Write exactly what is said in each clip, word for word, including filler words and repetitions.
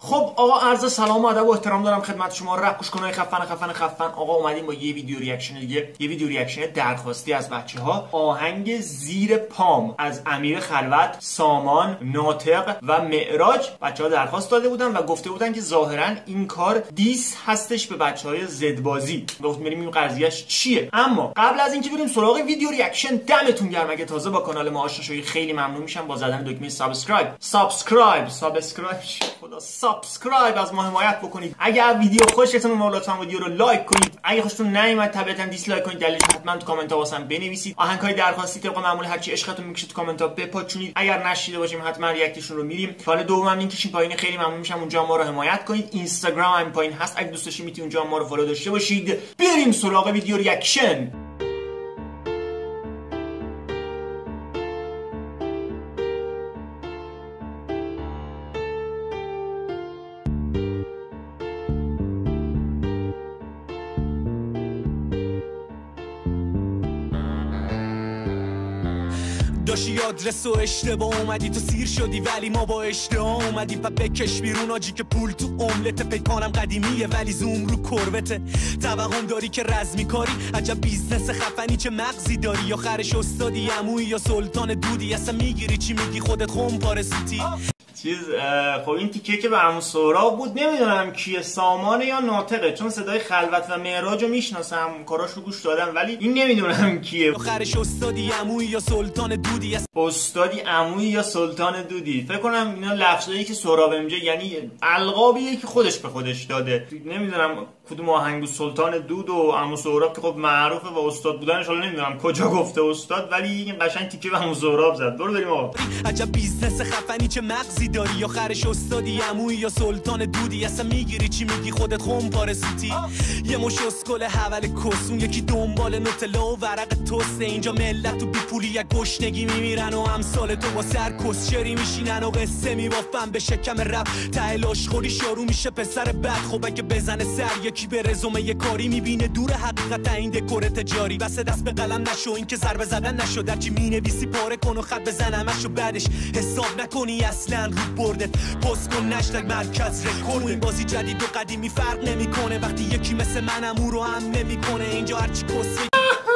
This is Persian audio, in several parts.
خب آقا عرض سلام و ادب و احترام دارم خدمت شما رپ گوشکنای خفن خفن خفن. آقا اومدیم با یه ویدیو ریاکشن دیگه، یه ویدیو ریاکشن درخواستی از بچه‌ها. آهنگ زیر پام از امیر خلوت، سامان، ناطق و معراج. بچه‌ها درخواست داده بودن و گفته بودن که ظاهرا این کار دیس هستش به بچه‌های زدبازی. گفت بریم این قضیهش چیه. اما قبل از اینکه بریم سراغ ویدیو ریاکشن، دمتون گرم اگه تازه با کانال ما آشنا شدید خیلی ممنون میشم با زدن دکمه سابسکرایب. سابسکرایب سابسکرایب خدا سابسکرایب از ما حمایت بکنید. اگر ویدیو خوشتون اومد لطفا ویدیو رو لایک کنید. اگه خوشتون نیومد طبیعتا دیسلایک کنید. دلیلش حتما تو کامنت ها واسم بنویسید. آهنگای درخواستی طبق معمول هر چی عشقتون میکشه تو کامنت ها بپاچونید. اگر نشیده باشیم حتما ریاکتشون رو میریم. فایل دومم لینکش این پایین، خیلی ممنون میشم اونجا ما رو حمایت کنید. اینستاگرام هم پایین هست، اگه دوست داشتید میتونید اونجا ما رو فالو داشته باشید. بریم سراغ ویدیو ریاکشن. داشتی آدرس و اشتباه اومدی تو سیر شدی ولی ما با اشتباه اومدی پا بکش بیرون آجی که پول تو املت. پیکانم قدیمیه ولی زوم رو کروته. توهم داری که رزمی کاری، عجب بیزنس خفنی چه مغزی داری. آخرش استادی عمویی یا سلطان دودی، اصلا میگیری چی میگی خودت خم پارسیتی. چیز خب این تیکه که به عمو سهراب بود نمیدونم کیه، سامانه یا ناطقه، چون صدای خلوت و معراج رو میشناسم، کاراش رو گوش دادم، ولی این نمیدونم کیه. آخرش استادی عمویی یا سلطان دودی. استادی عمویی یا سلطان دودی، فکر کنم اینا لفظایی که سهراب امجا یعنی القابیه که خودش به خودش داده. نمیدونم کدوم آهنگ بود، سلطان دود و عمو سهراب که خب معروفه و استاد بودنش، حالا نمیدونم کجا گفته استاد، ولی این قشنگ تیکه به عمو سهراب زد. برو بریم آقا. عجب بیزنس خفنی چه مغزی داری. آخرش استادی عمویی یا سلطان دودی، اصلا میگیری چی میگی خودت خم پارسیتی. یه مش اسکل حول کسون، یکی دنبال نوتلا و ورق توست. اینجا ملت تو بی پولی یک گشنگی میمیرن و امثال تو با سر کسچری میشینن و قصه میبافن به شکم رپ. ته لاشخوری شارو میشه پسر بد. خب اگه بزنه سر یکی به رزومه یه کاری، میبینه دور حقیقت این دکور تجاری. بس دست به قلم نشو، این که ضربه زدن نشو، در چی مینویسی پاره کن و خط بزن همشو، بعدش حساب نکنی اصلا رو بردت. پست کن نشتگ مرکز رکورد. این بازی جدید و قدیمی فرق نمیکنه، وقتی یکی مثل منم او رو هم نمیکنه. اینجا هرچی کسه.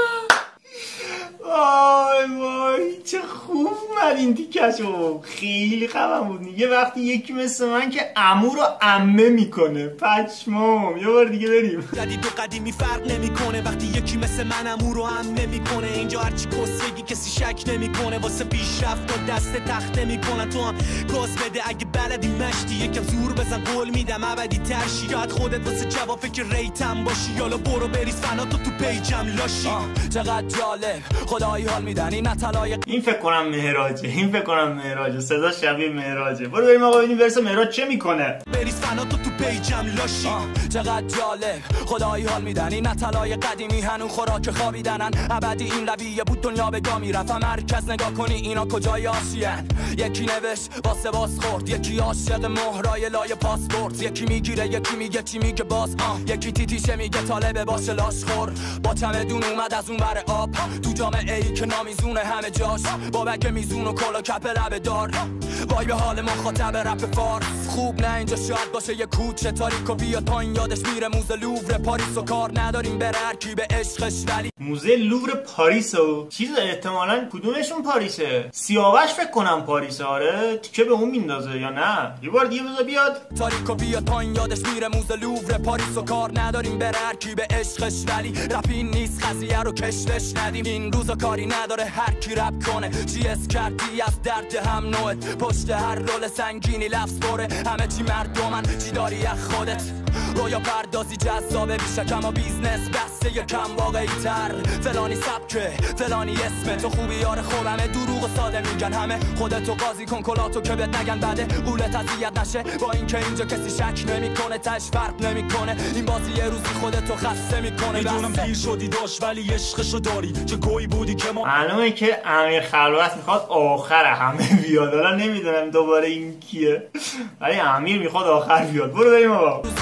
وای وای چه خوب من این تیکشو، خیلی خفن بود. میگه وقتی یکی مثل من که عمو رو عمه میکنه. پشمام. یه بار دیگه بریم. جدید و قدیمی فرق نمیکنه، وقتی یکی مثل من عمو رو عمه میکنه. اینجا هرچی کسگی کسی شک نمیکنه، واسه پیشرفت و دست تخت نمیکنن. تو هم گاز بده اگه بلدی مشتی، یکم زور بزن قول میدم ابدی ترشی. یاد خودت واسه جواب فکر ریتم باشی، یالا برو بریز فنا تو تو پیجم لاشی. چقدر جالب خدایی حال میدن این نتلای. این فکر کنم معراجه، این فکر کنم معراجه، صدا شبیه معراجه. برو بریم آقا ببینیم ورس معراج چه میکنه. بریز فنا تو تو پیجم لاشی. چقدر جالب خدایی حال میدن این نتلای قدیمی هنو خوراک خوابیدنن. ابدی این رویه بود دنیا به گا میرفت. مرکز نگاه کنی اینا کجای آسیان. یکی نوشت واسه باز خورد، یکی عاشق مهرای لای پاسپورت. یکی میگیره یکی میگه چی میگه باز. یکی تیتیشه میگه طالبه باشه لاش خور. با چمدون اومد از اون بر آب تو جامعه ای که نامیزونه همه جاش. بابک میزون و کلا کپ لبه دار. وای به حال مخاطب رپ فارس. خوب نه اینجا شاید باشه یه کوچه تاریک و بیا تا این یادش میره. موزه لوور پاریس و کار نداریم به ترکیب عشقش ولی موزه لوور پاریس و چیز احتمالاً کدومشون پاریسه؟ سیاوش فکر کنم پاریسه. آره تیکه به اون میندازه یا نه؟ یه بار دیگه بذار بیاد. تاریک و بیا تا این یادش میره. موزه لوور پاریس و کار نداریم به ترکیب عشقش ولی رپ این نیست قضیه رو کشش ندیم. این روزا کاری نداره هر کی رپ کنه. چی اس کردی از درد هم نوعت. پشت هر رول سنگینی لفظ بره. همه چی مردمن چی داری از خودت. رویا پردازی جذابه بیشه کما بیزنس بسته یه کم واقعی تر. فلانی سبکه فلانی اسمه تو خوبی یار خودمه. دروغ و ساده میگن همه خودتو قاضی کن کلاتو که بهت نگن بده. قولت اذیت نشه با اینکه اینجا کسی شک نمیکنه. تاش فرق نمیکنه این بازی یه روزی خودتو خسته میکنه. میدونم پیر شدی داشت ولی عشقشو داری. چه گویی بودی که ما معلومه که امیر خلوت میخواد آخر همه بیاد. حالا نمیدونم دوباره این کیه ولی امیر میخواد آخر بیاد. برو بریم آقا. خودتو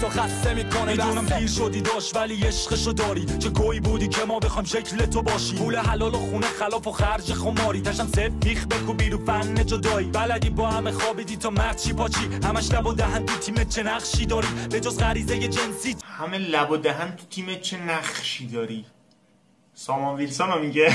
تو خسته میکنه. میدونم پیر شدی داشت ولی عشقشو داری، چه گویی بودی که ما بخوام شکل تو باشی. پول حلال و خونه خلاف و خرج خماری، تشم سف میخ بکوبی رو فن جدایی. بلدی با همه خوابیدی تا مرد چی پاچی، همش لب و دهن تو تیمت چه نقشی داری، به جز غریزه جنسی همه لب و دهن تو تیمت چه نقشی داری. سامان ویلسون رو میگه.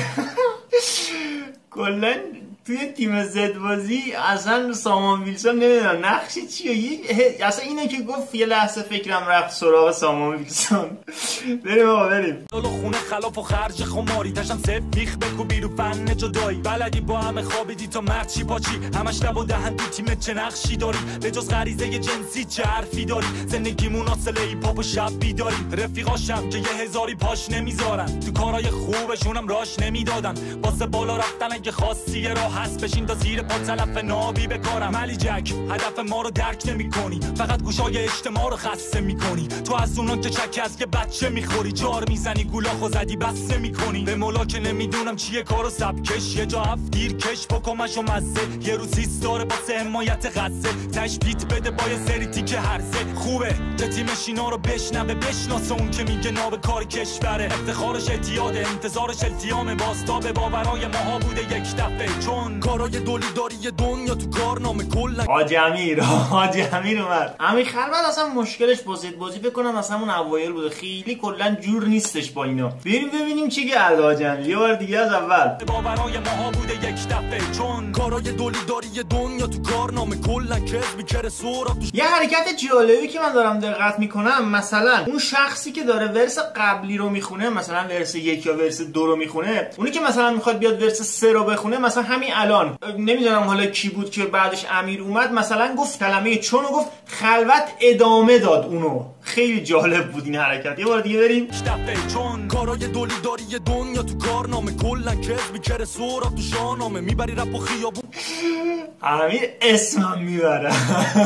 کلن توی تیم زد بازی اصلا سامان ویلسون نمیدونم نقشی چیه، اصلا اینه که گفت یه لحظه فکرم رفت سراغ سامان ویلسون. بریم آقا بریم. لولو خونه خلاف و خرج خماری، تشم سف میخ بکوبی رو فن جدایی. بلدی با همه خوابیدی تا مرد چی پاچی، همش لب و دهن تو تیمت چه نقشی داری، به جز غریزه جنسی چه حرفی داری. زندگیمون اصله ای پاپ و شب بیداری، رفیقاشم که یه هزاری پاش نمیذارن، تو کارهای خوبشونم راش نمیدادن. واسه بالا رفتن اگه خواستی یه راه هست، بشین تا زیر پا تلف نابی بکارم. علی جک هدف ما رو درک نمی کنی، فقط گوشای اجتماع رو خسته میکنی. تو از اونان که چک از که بچه میخوری، جار میزنی گولاخو زدی بسته میکنی. به مولا که نمیدونم چیه کارو سبکش، یه جا هفت دیر کش بکمش و مزه. یه روز ایستاره باسه حمایت غزه، تشبیت بده با یه سری تیکه هرزه. خوبه که تیمش اینا رو بشنوه، بشناسه اون که میگه ناب کار کشوره. افتخارش اعتیاده، انتظارش التیام، واسطا به باورای ماها بوده یک دفعه. چون کارای دولی داری یه دنیا تو کارنامه کلا. حاجی امیر حاجی امیر اومد. امیر خلوت اصلا مشکلش با زد بازی فکر کنم اصلا اون اوایل بوده، خیلی کلا جور نیستش با اینا. بریم ببینیم چی کرد حاجی امیر یه بار دیگه از اول. باورای ماها بوده یک دفعه، چون کارای دولی داری یه دنیا تو کارنامه کلا کس میکره سورا. یه حرکت جالبی که من دارم دقت میکنم، مثلا اون شخصی که داره ورس قبلی رو میخونه، مثلا ورس یک یا ورس دو رو میخونه، اونی که مثلا میخواد بیاد ورس سه رو بخونه، مثلا همین الان نمیدونم حالا کی بود که بعدش امیر اومد مثلا گفت کلمه چون و گفت خلوت ادامه داد اونو. خیلی جالب بود این حرکت. یه بار دیگه بریم. چون کارای دولی داری یه دنیا تو کارنامه کلا کس میکره سورا تو شاهنامه، میبری رپ و خیابون. امیر اسمم میبره.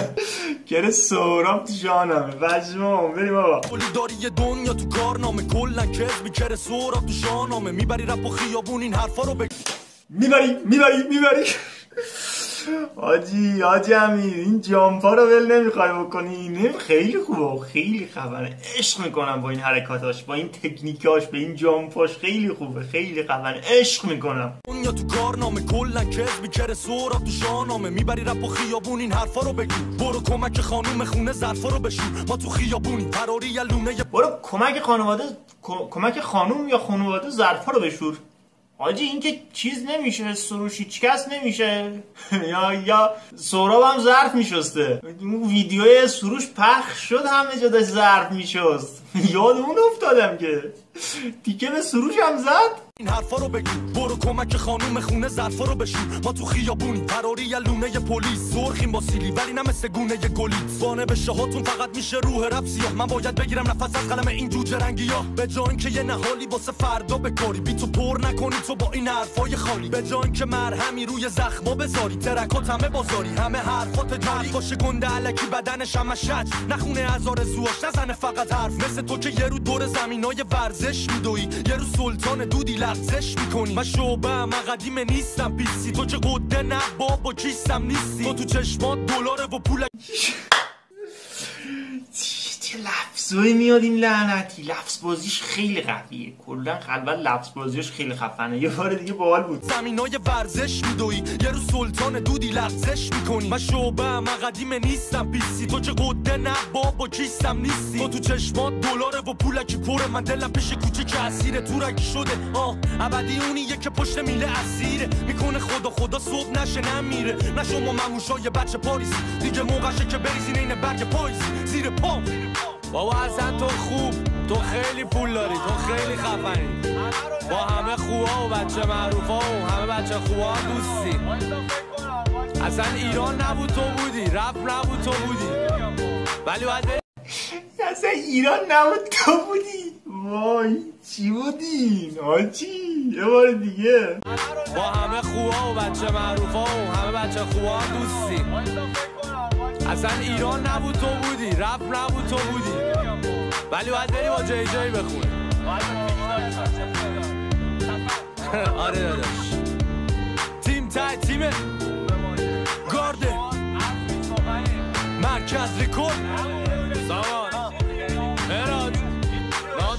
کره سوراب تو شاهنامه. بجمام بریم آقا. دولی داری یه دنیا تو کارنامه کلا کس میکره سورا تو شاهنامه، میبری رپ و خیابون. این حرفا رو بگی میبری میبری میبری. آجی آجی امیر این جامپا رو ول نمیخوای بکنی. نه خیلی خوبه، خیلی خبره. عشق میکنم با این حرکاتاش، با این تکنیکاش، به این جامپاش. خیلی خوبه، خیلی خبره. عشق میکنم. دنیا تو کارنامه کلا کس میکره سورا تو شاهنامه، میبری رپ و خیابون. این حرفا رو بگی برو کمک خانوم خونه ظرفا رو بشور، ما تو خیابونی فراری یا لونه. برو کمک خانواده کمک خانوم یا خانواده ظرفا رو بشور. آجی این که چیز نمیشه، سروش هیچ کس نمیشه. یا یا سهراب هم ظرف میشسته. اون ویدیوی سروش پخش شد، همه جا داشت ظرف میشست. یاد اون افتادم که تیکه به سروش هم زد. این حرفا رو بگی برو کمک خانوم خونه ظرفا رو بشور، ما تو خیابونی فراری یا لونه پلیس. سرخیم با سیلی ولی نه مثل گونه گلی، بانه به شهاتون فقط میشه روح رپ سیاه. من باید بگیرم نفس از قلم این جوجه رنگی ها، به جای اینکه یه نهالی واسه فردا بکاری، بی تو پر نکنی تو با این حرفای خالی. به جای اینکه مرهمی روی زخما بذاری، ترکات همه بازاری، همه حرفات جاری. باشه گنده الکی بدنش همه شج، نخونه از آرزوهاش، نزنه فقط حرف. مثل تو که یه رو دور زمینای ورزش میدوی، یه رو سلطان دودی لغزش میکنی. من شعبه من قدیم نیستم پیسی، تو چه قده نه بابا کیستم نیستی. تو تو چشمات دلاره و پول. چه لفظایی میاد این لعنتی. لفظ بازیش خیلی قویه. کلا خلوت لفظ بازیش خیلی خفنه. یه بار دیگه باحال بود. زمینای ورزش میدوی، یه رو سلطان دودی لغزش میکنی. من شعبه من قدیم نیستم پیسی، تو چه قده نه بابا کیستم نیستی. تو تو چشمات دلاره و پولکی پره، من دلم پیش کوچه که اسیره تو رگ شده. آه ابدی اونیه که پشت میله اسیره، میکنه خدا خدا صبح نشه نمیره. نه شما مموشای بچه پاریس، دیگه موقعشه که بریزین این برگ پاییز زیر پام. بابا اصلا تو خوب، تو خیلی پول داری، تو خیلی خفنی، با همه خوبا و بچه معروفا و همه بچه خوبا دوستی. اصلا ایران نبود تو بودی، رپ نبود تو بودی، ولی باید بری. اصلا ایران نبود تو بودی. وای چی بودی؟ آجی یه بار دیگه. با همه خوبا و بچه معروفا و همه بچه خوبا دوستی. اصلا ایران نبود تو بودی، رپ نبود تو بودی، ولی باید بری با جی جی بخونی. آره داداش. تیم تای تیم گارده مرکز ریکورد سامان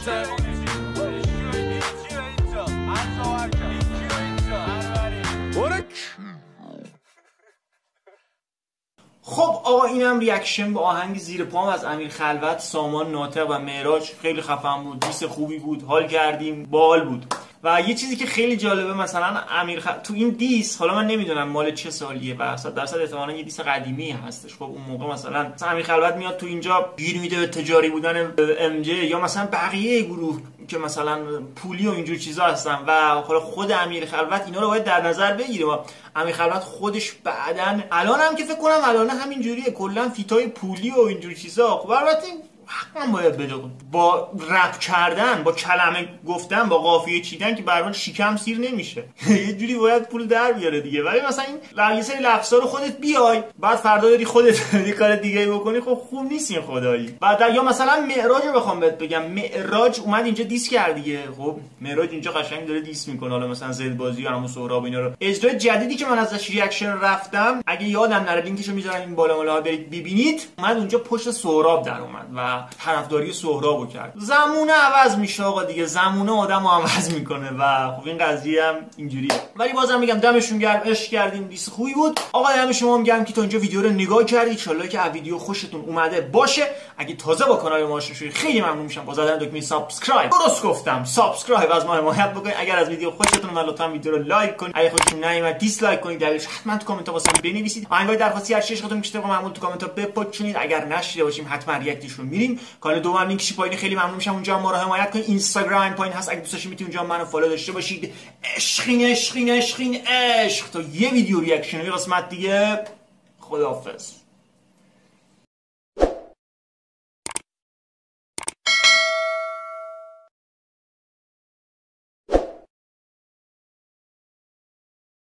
خب آقا اینم ریاکشن به آهنگ زیر پام از امیر خلوت، سامان ناطق و معراج. خیلی خفن بود، دیس خوبی بود، حال کردیم، باحال بود. و یه چیزی که خیلی جالبه مثلا امیر خ... تو این دیس، حالا من نمیدونم مال چه سالیه و صد درصد احتمالاً یه دیس قدیمی هستش. خب اون موقع مثلا امیر خلوت میاد تو اینجا گیر میده به تجاری بودن ام جی یا مثلا بقیه گروه که مثلا پولی و اینجور چیزا هستن و حالا خود امیر خلوت اینا رو باید در نظر بگیره. و امیر خلوت خودش بعدن الان هم که فکر کنم الان همین جوریه، کلا فیتای پولی و اینجور چیزا. خب البته حقا باید بده با رپ کردن، با کلمه گفتن، با قافیه چیدن که به هر حال شکم سیر نمیشه. یه جوری باید پول در بیاره دیگه. ولی مثلا این یه سری لفظا رو خودت بیای بعد فردا داری خودت یه کار دیگه بکنی، خب خوب نیست این خدایی. بعد یا مثلا معراج رو بخوام بهت بگم، معراج اومد اینجا دیس کرد دیگه. خب معراج اینجا قشنگ داره دیس میکنه، حالا مثلا زد بازی و همون سهراب اینا رو. اجرای جدیدی که من ازش ریاکشن رفتم، اگه یادم نره لینکشو میذارم این بالا بالا برید ببینید، اومد اونجا پشت سهراب در اومد و طرفداری سهرابو کرد. زمونه عوض میشه آقا دیگه، زمونه آدمو عوض میکنه و خب این قضیه هم اینجوریه. ولی بازم میگم دمشون گرم، عشق کردیم، دیس خوبی بود. آقا دم شما هم گرم که تا اینجا ویدیو رو نگاه کردید. ان شاءالله که ویدیو خوشتون اومده باشه. اگه تازه با کانال ما آشنا شدید خیلی ممنون میشم با زدن دکمه سابسکرایب. درست گفتم سابسکرایب، از ما حمایت بکنید. اگر از ویدیو خوشتون اومد لطفا ویدیو رو لایک کنید. اگه خوشتون نیومد دیسلایک کنید. دلیلش حتما تو کامنت واسه من بنویسید. آهنگای درخواستی هر چی عشقتون میشه طبق معمول تو کامنت ها بپوشونید. اگر نشیده باشیم حتما ریاکتش رو میریم. کانال دوم لینکش پایین، خیلی ممنون میشم اونجا ما رو حمایت کنید. اینستاگرام پایین هست، اگه دوست داشتید میتونید اونجا منو فالو داشته باشید. عشقین عشقین عشقین عشق. تا یه ویدیو ریاکشن قسمت دیگه. خداحافظ.